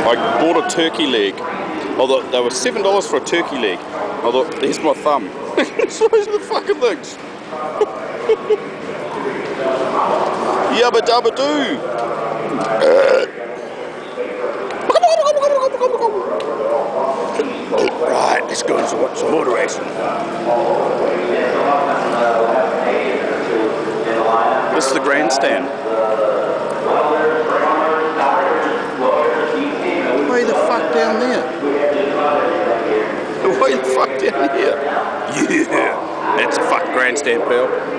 I bought a turkey leg. Although they were $7 for a turkey leg. I thought, there's my thumb. So those are the fucking things. Yabba dabba doo. Right, let's go and watch some motor racing. This is the grandstand. Way the fuck down there? Way the fuck down here? Yeah, that's a fuck grandstand, pal.